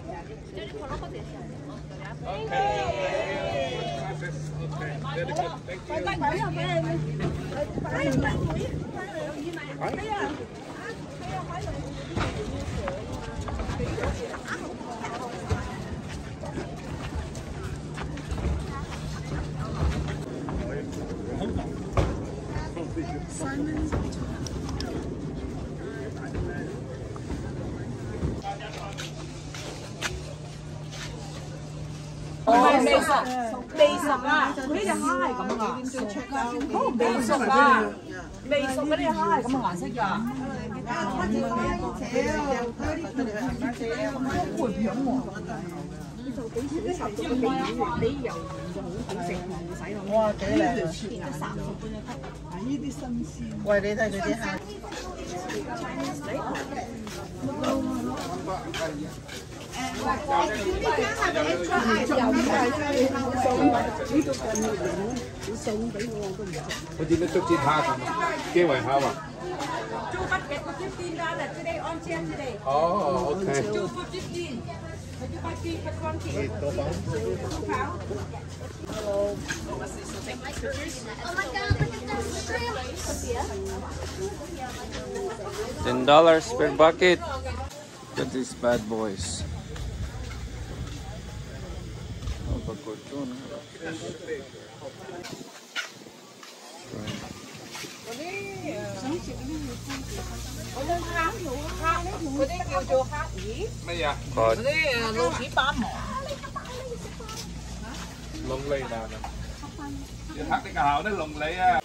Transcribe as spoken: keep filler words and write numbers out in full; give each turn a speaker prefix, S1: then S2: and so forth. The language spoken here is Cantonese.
S1: 未熟，未熟啊！呢隻蝦係咁噶，好未熟啊！未熟嗰啲蝦係咁嘅顏色㗎。都會響喎。呢度幾時都十個幾魚，你油就好好食，唔使諗。哇，幾靚啊！三十半一級，啊呢啲新鮮。喂，你睇佢啲蝦。
S2: 我點解捉隻蝦咁？幾圍蝦啊？
S3: Two bucket for fifteen dollars today on ten today.
S2: Oh, okay.
S3: Two for fifteen. Would you buy three for twenty?
S2: Two pounds.
S3: Hello.
S4: Oh my God! Look at those shrimp.
S5: Ten dollars per bucket. Look at these bad boys. Oh, pagod to, no?
S2: Mấy à?
S5: Cod.
S1: 嗰啲老鼠斑毛。
S2: Lồng lì nè. Giờ thắt cái hào nó lồng lì à.